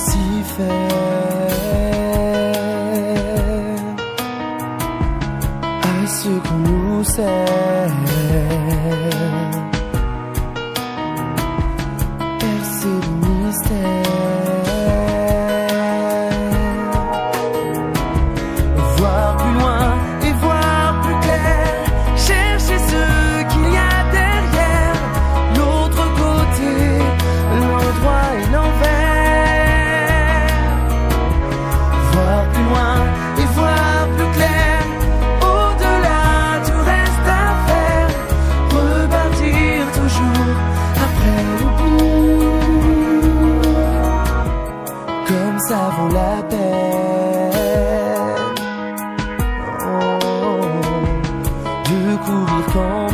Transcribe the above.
faire à ce qu'on nous sert. Percer le mystère, voir plus loin et voir plus clair, chercher ce qu'il y a derrière l'autre côté, l'endroit et l'envers. Voir plus loin et voir plus clair, au-delà du reste à faire, repartir toujours après le bout, comme ça vaut la peine de courir quand